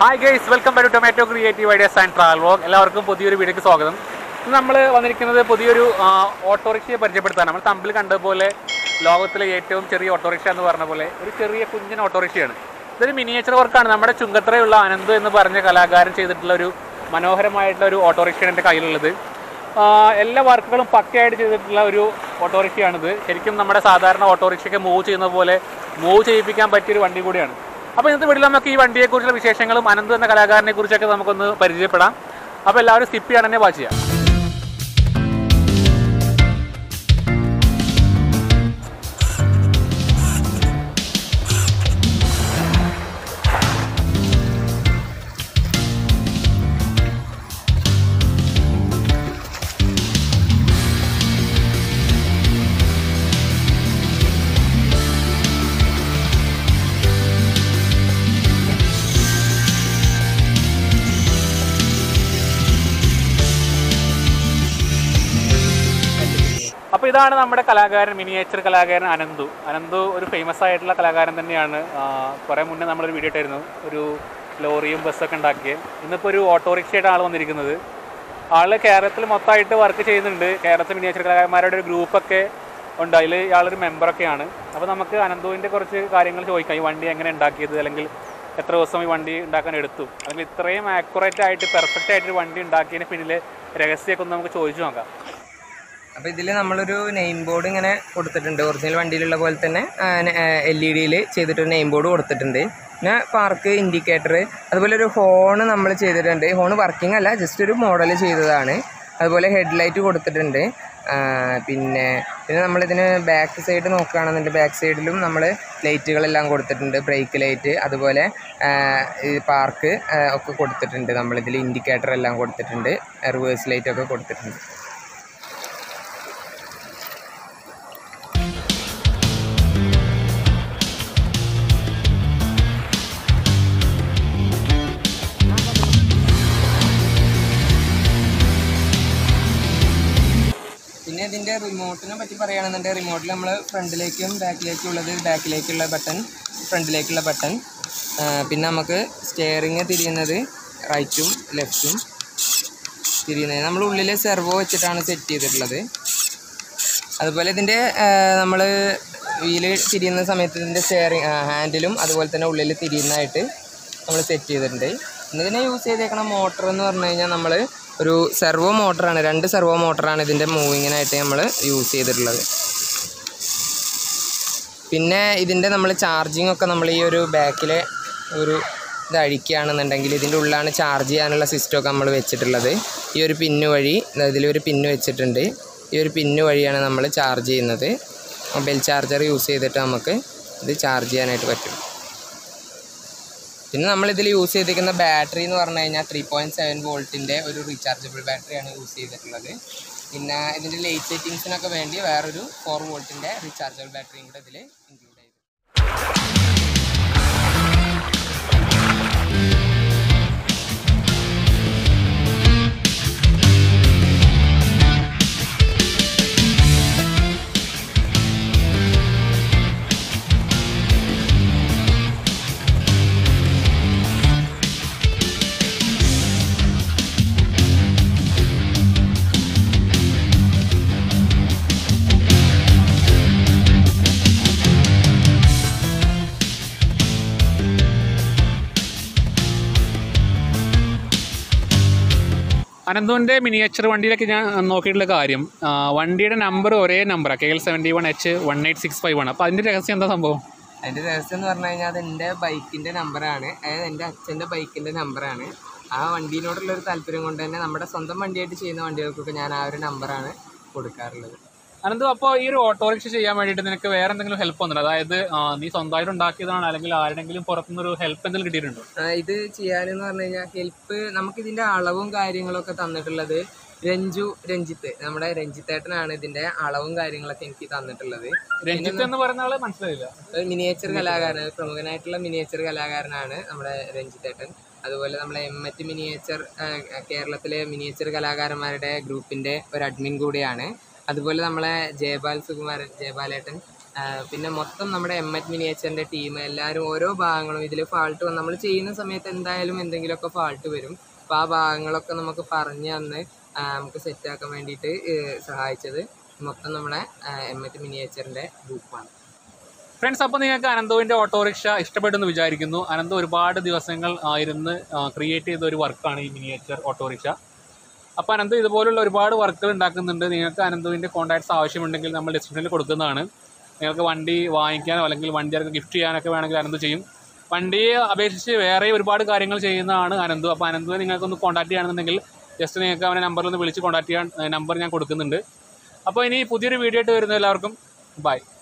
Hi guys, welcome back to Tomato Creative Ideas and Travel Vlog. എല്ലാവർക്കും പുതിയൊരു വീഡിയോക്ക് സ്വാഗതം. ഇന്ന് നമ്മൾ വന്നിരിക്കുന്നത് പുതിയൊരു ഓട്ടോറിക്ഷയെ പരിചയപ്പെടുത്താനാണ്. നമ്മൾ തമ്പിൽ കണ്ടതുപോലെ ലോകത്തിലെ ഏറ്റവും ചെറിയ ഓട്ടോറിക്ഷ എന്ന് പറഞ്ഞ പോലെ ഒരു ചെറിയ കുഞ്ഞൻ ഓട്ടോറിക്ഷയാണ്. ഇതൊരു മിനിയേച്ചർ വർക്കാണ്. നമ്മുടെ ചുങ്കത്തറയുള്ള അനന്തു എന്ന് പറഞ്ഞ കലാകാരൻ ചെയ്തിട്ടുള്ള ഒരു മനോഹരമായിട്ടുള്ള ഒരു ഓട്ടോറിക്ഷയാണ് എൻ്റെ കയ്യിലുള്ളത്. എല്ലാ വർക്കുകളും പക്കയായിട്ട് ചെയ്തിട്ടുള്ള ഒരു ഓട്ടോറിക്ഷയാണിത്. ശരിക്കും നമ്മുടെ സാധാരണ ഓട്ടോറിക്ഷയ്ക്ക് മൂവ് ചെയ്യുന്ന പോലെ മൂവ് ചെയ്യിപ്പിക്കാൻ പറ്റിയൊരു വണ്ടി കൂടിയാണ്. അപ്പോൾ ഇന്നത്തെ വീട്ടിൽ നമുക്ക് ഈ വണ്ടിയെക്കുറിച്ചുള്ള വിശേഷങ്ങളും അനന്തു എന്ന കലാകാരനെ കുറിച്ചൊക്കെ നമുക്കൊന്ന് പരിചയപ്പെടാം. അപ്പോൾ എല്ലാവരും സ്കിപ്പ് ചെയ്യാൻ തന്നെ വാച്ച് ചെയ്യാം. അപ്പോൾ ഇതാണ് നമ്മുടെ കലാകാരൻ, മിനിയേച്ചർ കലാകാരൻ അനന്തു ഒരു ഫേമസ് ആയിട്ടുള്ള കലാകാരൻ തന്നെയാണ്. കുറേ മുന്നേ നമ്മളൊരു വീഡിയോ ഇട്ടായിരുന്നു, ഒരു ലോറിയും ബസ്സൊക്കെ ഉണ്ടാക്കിയത്. ഇന്നിപ്പോൾ ഒരു ഓട്ടോറിക്ഷയായിട്ട് ആൾ വന്നിരിക്കുന്നത്. ആൾ കേരളത്തിൽ മൊത്തമായിട്ട് വർക്ക് ചെയ്യുന്നുണ്ട്. കേരളത്തിൽ മിനിയേച്ചർ കലാകാരന്മാരുടെ ഒരു ഗ്രൂപ്പൊക്കെ ഉണ്ട്, അതിൽ ഇയാളൊരു മെമ്പറൊക്കെയാണ്. അപ്പോൾ നമുക്ക് അനന്തുവിൻ്റെ കുറച്ച് കാര്യങ്ങൾ ചോദിക്കാം. ഈ വണ്ടി എങ്ങനെ ഉണ്ടാക്കിയത്, അല്ലെങ്കിൽ എത്ര ദിവസം ഈ വണ്ടി ഉണ്ടാക്കാൻ എടുത്തു, അല്ലെങ്കിൽ ഇത്രയും ആക്യുറേറ്റ് ആയിട്ട് പെർഫെക്റ്റ് ആയിട്ടൊരു വണ്ടി ഉണ്ടാക്കിയതിന് പിന്നിലെ രഹസ്യമൊക്കെ ഒന്ന് നമുക്ക് ചോദിച്ചു നോക്കാം. അപ്പോൾ ഇതിൽ നമ്മളൊരു നെയിം ബോർഡ് ഇങ്ങനെ കൊടുത്തിട്ടുണ്ട്. ഒറിജിനൽ വണ്ടിയിലുള്ള പോലെ തന്നെ LED ചെയ്തിട്ടൊരു നെയിം ബോർഡ് കൊടുത്തിട്ടുണ്ട്. പിന്നെ പാർക്ക് ഇൻഡിക്കേറ്റർ, അതുപോലെ ഒരു ഹോണ് നമ്മൾ ചെയ്തിട്ടുണ്ട്. ഹോണ് വർക്കിംഗ് അല്ല, ജസ്റ്റ് ഒരു മോഡൽ ചെയ്തതാണ്. അതുപോലെ ഹെഡ്ലൈറ്റ് കൊടുത്തിട്ടുണ്ട്. പിന്നെ നമ്മളിതിന് ബാക്ക് സൈഡ് നോക്കുകയാണെന്നുണ്ടെങ്കിൽ ബാക്ക് സൈഡിലും നമ്മൾ ലൈറ്റുകളെല്ലാം കൊടുത്തിട്ടുണ്ട്. ബ്രേക്ക് ലൈറ്റ്, അതുപോലെ പാർക്ക് ഒക്കെ കൊടുത്തിട്ടുണ്ട്. നമ്മളിതിൽ ഇൻഡിക്കേറ്റർ എല്ലാം കൊടുത്തിട്ടുണ്ട്. റിവേഴ്സ് ലൈറ്റൊക്കെ കൊടുത്തിട്ടുണ്ട്. പിന്നെ ഇതിൻ്റെ റിമോട്ടിനെ പറ്റി പറയുകയാണെന്നുണ്ടെങ്കിൽ റിമോട്ടിൽ നമ്മൾ ഫ്രണ്ടിലേക്കും ബാക്കിലേക്കും ഉള്ളത്, ബാക്കിലേക്കുള്ള ബട്ടൺ, ഫ്രണ്ടിലേക്കുള്ള ബട്ടൺ. പിന്നെ നമുക്ക് സ്റ്റിയറിങ് തിരിയുന്നത് റൈറ്റും ലെഫ്റ്റും തിരിയുന്നത് നമ്മൾ ഉള്ളിൽ സെർവോ വെച്ചിട്ടാണ് സെറ്റ് ചെയ്തിട്ടുള്ളത്. അതുപോലെ ഇതിൻ്റെ നമ്മൾ വീല് തിരിയുന്ന സമയത്ത് ഇതിൻ്റെ സ്റ്റിയറിങ് ഹാൻഡിലും അതുപോലെ തന്നെ ഉള്ളിൽ തിരിയുന്നതായിട്ട് നമ്മൾ സെറ്റ് ചെയ്തിട്ടുണ്ട്. ഇതിനെ യൂസ് ചെയ്തേക്കണ മോട്ടർ എന്ന് പറഞ്ഞു കഴിഞ്ഞാൽ നമ്മൾ ഒരു സെർവോ മോട്ടറാണ്, 2 സെർവോ മോട്ടറാണ് ഇതിൻ്റെ മൂവിങ്ങിനായിട്ട് നമ്മൾ യൂസ് ചെയ്തിട്ടുള്ളത്. പിന്നെ ഇതിൻ്റെ നമ്മൾ ചാർജിങ് ഒക്കെ നമ്മൾ ഈ ഒരു ബാക്കിലെ ഒരു ഇത് അഴിക്കുകയാണെന്നുണ്ടെങ്കിൽ ഇതിൻ്റെ ഉള്ളിലാണ് ചാർജ് ചെയ്യാനുള്ള സിസ്റ്റമൊക്കെ നമ്മൾ വെച്ചിട്ടുള്ളത്. ഈ ഒരു പിന്ന് വഴി, ഇതിലൊരു പിന്ന് വെച്ചിട്ടുണ്ട്. ഈ ഒരു പിന്ന് വഴിയാണ് നമ്മൾ ചാർജ് ചെയ്യുന്നത്. മൊബൈൽ ചാർജർ യൂസ് ചെയ്തിട്ട് നമുക്ക് ഇത് ചാർജ് ചെയ്യാനായിട്ട് പറ്റും. പിന്നെ നമ്മളിതിൽ യൂസ് ചെയ്തിരിക്കുന്ന ബാറ്ററി എന്ന് പറഞ്ഞു കഴിഞ്ഞാൽ 3.7 വോൾട്ടിൻ്റെ ഒരു റീചാർജബിൾ ബാറ്ററിയാണ് യൂസ് ചെയ്തിട്ടുള്ളത്. പിന്നെ ഇതിൻ്റെ ലൈറ്റ് സെറ്റിങ്സിനൊക്കെ വേണ്ടി വേറൊരു 4 വോൾട്ടിൻ്റെ റീചാർജബിൾ ബാറ്ററിയും കൂടെ ഇതിൽ ഇൻക്ലൂഡ് ചെയ്തു. അനന്തുവിൻ്റെ മിനിയേച്ചർ വണ്ടിയിലൊക്കെ ഞാൻ നോക്കിയിട്ടുള്ള കാര്യം, വണ്ടിയുടെ നമ്പർ ഒരേ നമ്പറാണ്, KL71H18651. അപ്പോൾ അതിൻ്റെ രഹസ്യം എന്താ സംഭവം? അതിൻ്റെ രഹസ്യം എന്ന് പറഞ്ഞു കഴിഞ്ഞാൽ അത് എൻ്റെ ബൈക്കിൻ്റെ നമ്പറാണ്. അതായത് എൻ്റെ അച്ഛൻ്റെ ബൈക്കിൻ്റെ നമ്പറാണ്. ആ വണ്ടീനോടുള്ളൊരു താല്പര്യം കൊണ്ട് തന്നെ നമ്മുടെ സ്വന്തം വണ്ടിയായിട്ട് ചെയ്യുന്ന വണ്ടികൾക്കൊക്കെ ഞാൻ ആ ഒരു നമ്പറാണ് കൊടുക്കാറുള്ളത്. അനന്തു, അപ്പോൾ ഈ ഒരു ഓട്ടോറിക്ഷ ചെയ്യാൻ വേണ്ടിയിട്ട് നിനക്ക് വേറെ എന്തെങ്കിലും ഹെൽപ്പ് വന്നിട്ടുണ്ടോ? അതായത് നീ സ്വന്തമായിട്ട് ഉണ്ടാക്കിയതാണോ, അല്ലെങ്കിൽ ആരുടെങ്കിലും പുറത്തുനിന്നൊരു ഹെൽപ്പ് എന്തെങ്കിലും കിട്ടിയിട്ടുണ്ടോ? ഇത് ചെയ്യാനെന്ന് പറഞ്ഞു കഴിഞ്ഞാൽ ഹെൽപ്പ് നമുക്കിതിൻ്റെ അളവും കാര്യങ്ങളൊക്കെ തന്നിട്ടുള്ളത് രഞ്ജിത്ത്, നമ്മുടെ രഞ്ജിത്തേട്ടനാണ് ഇതിൻ്റെ അളവും കാര്യങ്ങളൊക്കെ എനിക്ക് തന്നിട്ടുള്ളത്. രഞ്ജിത്ത് എന്ന് പറയുന്ന ആളെ മനസ്സിലായില്ല. മിനിയേച്ചർ കലാകാരൻ, പ്രമുഖനായിട്ടുള്ള മിനിയേച്ചർ കലാകാരനാണ് നമ്മുടെ രഞ്ജിത്തേട്ടൻ. അതുപോലെ നമ്മളെ എമ്മറ്റ് മിനിയേച്ചർ, കേരളത്തിലെ മിനിയേച്ചർ കലാകാരന്മാരുടെ ഗ്രൂപ്പിൻ്റെ ഒരു അഡ്മിൻ കൂടിയാണ്. അതുപോലെ നമ്മളെ ജയപാലേട്ടൻ പിന്നെ മൊത്തം നമ്മുടെ എംഎറ്റ് മിനിയേച്ചറിൻ്റെ ടീം എല്ലാവരും ഓരോ ഭാഗങ്ങളും ഇതിൽ ഫാൾട്ട് വന്ന് നമ്മൾ ചെയ്യുന്ന സമയത്ത് എന്തായാലും എന്തെങ്കിലുമൊക്കെ ഫാൾട്ട് വരും. അപ്പോൾ ആ ഭാഗങ്ങളൊക്കെ നമുക്ക് പറഞ്ഞ് തന്ന് നമുക്ക് സെറ്റാക്കാൻ വേണ്ടിയിട്ട് സഹായിച്ചത് മൊത്തം നമ്മുടെ എംഎറ്റ് മിനിയേച്ചറിൻ്റെ ഗ്രൂപ്പാണ്. ഫ്രണ്ട്സ്, അപ്പോൾ നിങ്ങൾക്ക് അനന്തുവിൻ്റെ ഓട്ടോറിക്ഷ ഇഷ്ടപ്പെട്ടെന്ന് വിചാരിക്കുന്നു. അനന്തു ഒരുപാട് ദിവസങ്ങൾ ഇരുന്ന് ക്രിയേറ്റ് ചെയ്ത ഒരു വർക്കാണ് ഈ മിനിയേച്ചർ ഓട്ടോറിക്ഷ. അപ്പോൾ അനന്തു ഇതുപോലുള്ള ഒരുപാട് വർക്കുകൾ ഉണ്ടാക്കുന്നുണ്ട്. നിങ്ങൾക്ക് അനന്തുവിൻ്റെ കോൺടാക്ട്സ് ആവശ്യമുണ്ടെങ്കിൽ നമ്മൾ ഡിസ്ക്രിപ്ഷനിൽ കൊടുക്കുന്നതാണ്. നിങ്ങൾക്ക് വണ്ടി വാങ്ങിക്കാനോ അല്ലെങ്കിൽ വണ്ടി ആർക്ക് ഗിഫ്റ്റ് ചെയ്യാനൊക്കെ വേണമെങ്കിൽ അനന്തു ചെയ്യും. വണ്ടിയെ അപേക്ഷിച്ച് വേറെ ഒരുപാട് കാര്യങ്ങൾ ചെയ്യുന്നതാണ് അനന്തു. അപ്പോൾ അനന്തുവിനെ നിങ്ങൾക്കൊന്ന് കോൺടാക്ട് ചെയ്യുകയാണെന്നുണ്ടെങ്കിൽ ജസ്റ്റ് നിങ്ങൾക്ക് അവനെ നമ്പറിൽ ഒന്ന് വിളിച്ച് കോൺടാക്ട് ചെയ്യാൻ നമ്പർ ഞാൻ കൊടുക്കുന്നുണ്ട്. അപ്പോൾ ഇനി പുതിയൊരു വീഡിയോ ആയിട്ട് വരുന്ന എല്ലാവർക്കും ബൈ.